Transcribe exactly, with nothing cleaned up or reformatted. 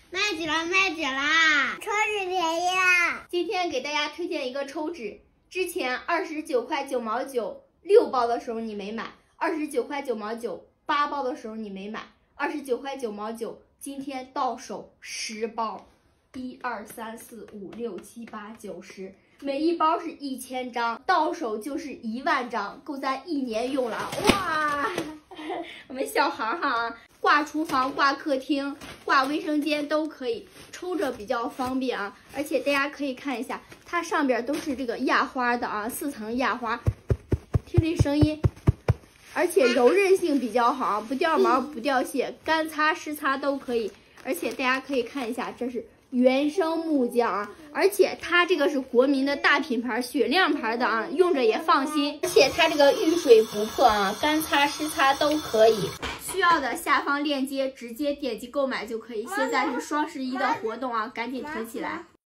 麦子了，麦子啦！抽纸便宜啦！ 今天给大家推荐一个抽纸，之前二十九块九毛九六包的时候你没买，二十九块九毛九八包的时候你没买，二十九块九毛九今天到手十包，一二三四五六七八九十，每一包是一千张，到手就是一万张，够咱一年用了。哇！我们小孩哈，挂厨房、挂客厅、挂卫生间都可以，抽着比较方便啊。而且大家可以看一下，它上边都是这个压花的啊，四层压花，听这声音，而且柔韧性比较好，不掉毛不掉屑，干擦湿擦都可以。而且大家可以看一下，这是原生木匠啊，而且它这个是国民的大品牌雪亮牌的啊，用着也放心。而且它这个遇水不破啊，干擦湿擦都可以。需要的下方链接直接点击购买就可以。现在是双十一的活动啊，赶紧囤起来。